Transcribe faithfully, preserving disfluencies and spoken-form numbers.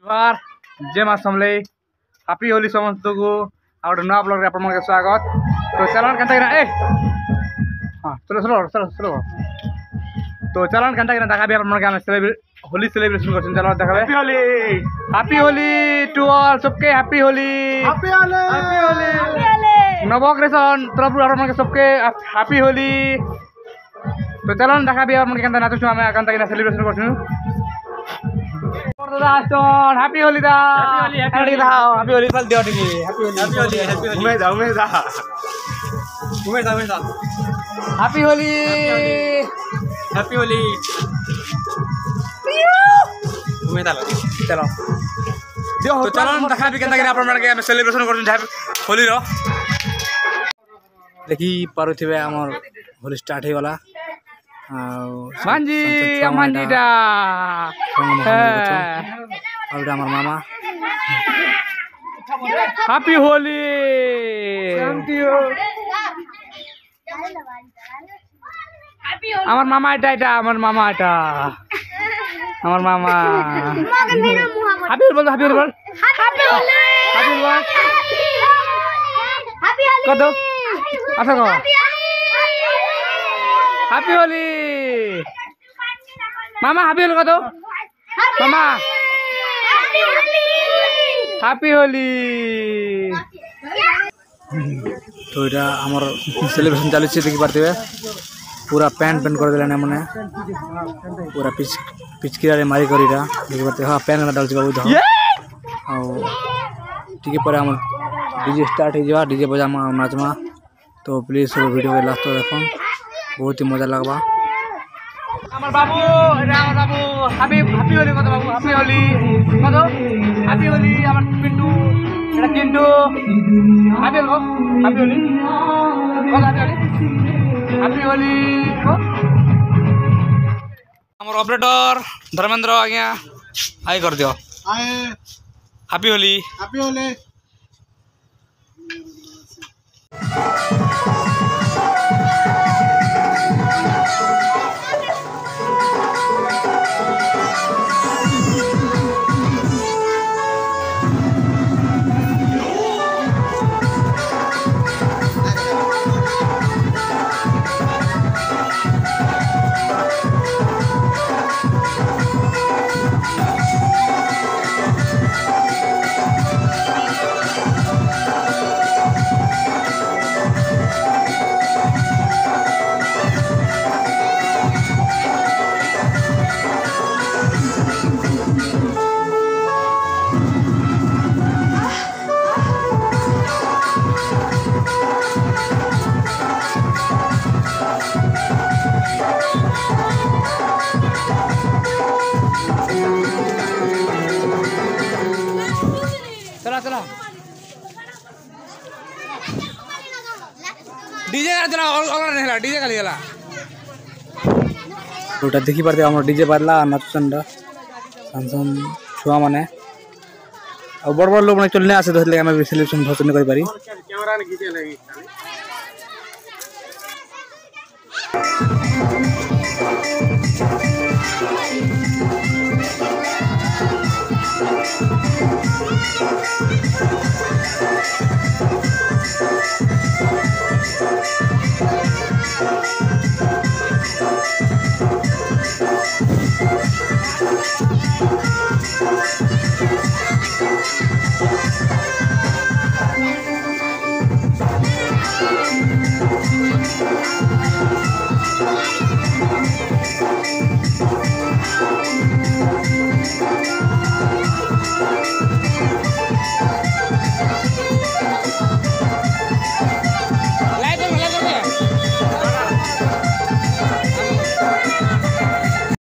नमस्कार जय माँ समले हापी होली समस्त को आ गए नुआ ब्लॉग आप स्वागत तो चलन घंटा ए हाँ चलो चलो चलो चलो तो चलन घंटा देखा भी आप होली सेलिब्रेशन कर चलो देखा happy Holi happy Holi to all सबके happy Holi happy Holi happy Holi नवग्रेशन तरफ आप सबके हैप्पी होली तो चलन देखा भी आप नाचुँ आम घंटा सेलिब्रेशन कर हैप्पी होली दा हैप्पी होली होली चल दियो टिके happy Holi happy Holi happy Holi उमे जा उमे जा उमे जा उमे जा हैप्पी होली हैप्पी होली उमे जा चलो दियो तो चलो देखा भी केनता आपण माने के सेलिब्रेशन करछन होली रो देखि पारुथिबे हमर होली स्टार्ट हे वाला मांजी मांजी दा और हमार मामा हैप्पी होली थैंक यू हमार मामा এটা এটা আমার মামা এটা আমার মামা हैप्पी होली बोल हैप्पी होली बोल happy Holi happy Holi happy Holi कतो अच्छा को हैप्पी होली मामा हैप्पी होली कतो मामा हैप्पी होली तो इटा हमर सेलिब्रेशन चालू छै देखि पारते पूरा पैंट पैंट कर देला माने पूरा पिच पिचकिरा मारी करीरा देखि पारते हां पैन ना डाल छै बाबू आ ठीक है पर हमर डीजे स्टार्ट हो जा डीजे बजा नाचमा तो प्लीज वीडियो के लास्ट तक देखो बहुत ही मजा लगवा আমার বাবু এটা আমার বাবু হ্যাপি হ্যাপি হোলি কত বাবু হ্যাপি হোলি কত হ্যাপি হোলি আমার পিন্টু এটা চিন্টু হ্যাপি হোলি হ্যাপি হোলি কত হ্যাপি হোলি হ্যাপি হোলি আমার অপারেটর ধর্মেন্দ্র আজ্ঞা হাই कर दियो hi happy Holi happy Holi चला चला डीजे का चला और और नहीं ला डीजे खाली गला ओटा देखि परते हमर डीजे बाजला नाचसंडा संसन छुआ माने और बड़ बड़ लोग माने चलने आसे धरले हम सेलिब्रेशन भसने करि पारी कैमरा ने खींचे लगी